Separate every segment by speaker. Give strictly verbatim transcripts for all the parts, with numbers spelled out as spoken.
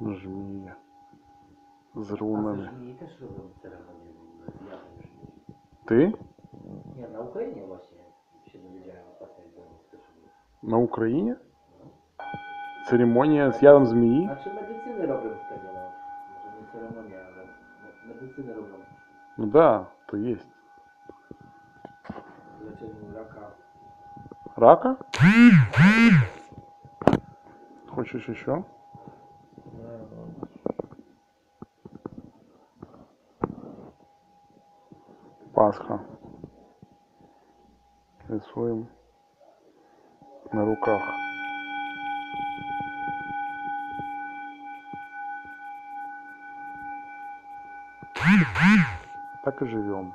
Speaker 1: Жмія. З
Speaker 2: А
Speaker 1: рунами.
Speaker 2: це ж теж робимо церемонію з ягодами жмії.
Speaker 1: Ти?
Speaker 2: Ні, на Україні właśnie ще довіряємо пацієнт до теж робимо.
Speaker 1: На Україні? Церемонія з ядом змії?
Speaker 2: Значить медицини робимо з tego, no. Może nie ceremonia, ale me- medycyny robią
Speaker 1: Ну да, то есть.
Speaker 2: w leczeniu raka.
Speaker 1: Рака? Хочешь еще? Пасха. Рисуем на руках. Так и живем.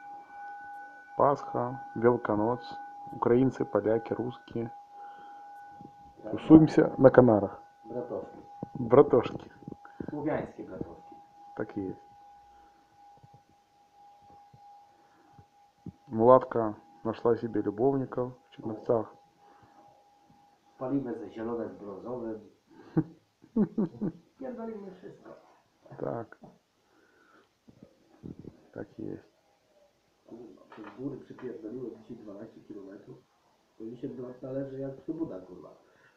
Speaker 1: Пасха, Великонос, украинцы, поляки, русские. Тусуемся на Канарах.
Speaker 2: Bratowski.
Speaker 1: Братошки.
Speaker 2: Słowiańskie bratowski.
Speaker 1: Так и есть. Мулатка нашла себе любовников в Черновцах.
Speaker 2: Palimy ze zielone z brązowym. Pierdolimy wszystko.
Speaker 1: Так. Так и есть.
Speaker 2: Kurwa, przez góry przypierdoliło dzisiaj dwanaście kilometrów. To mi się brać należy jak przybuda, kurwa.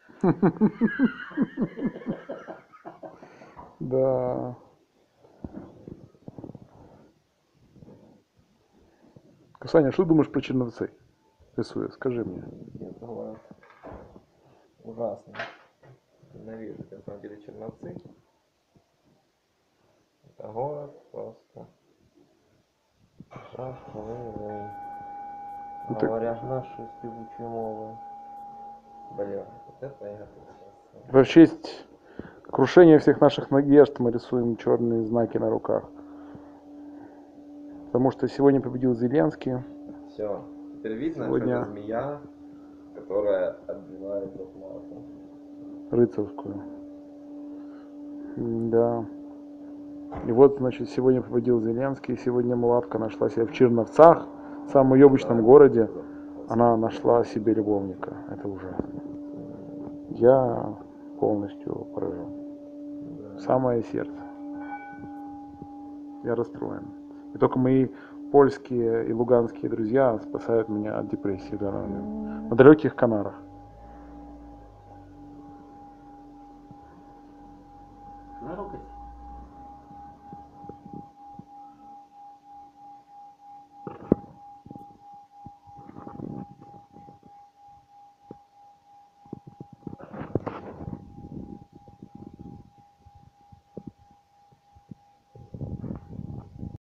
Speaker 1: Да. Саня, что думаешь про Черновцы? Рисуя, скажи мне.
Speaker 3: Нет, город ужасный. Ненавижу, на самом деле, Черновцы. Это город просто жахливый.
Speaker 1: Ну ты-
Speaker 3: Говорят наши спевучие мовы. Бля, вот это я сейчас.
Speaker 1: В честь крушения всех наших надежд мы рисуем черные знаки на руках. Потому что сегодня победил Зеленский.
Speaker 3: Все. Теперь видно,
Speaker 1: Сегодня-
Speaker 3: что это змея, которая отбивает зарплату.
Speaker 1: Рыцарскую. Да. И вот, значит, сегодня победил Зеленский, сегодня Мулатка нашла себя в Черновцах, в самом ёбучном городе. Она нашла себе любовника. Это ужасно. Я полностью поражен. В самое сердце. Я расстроен. И только мои польские и луганские друзья спасают меня от депрессии в данный момент. На далеких Канарах.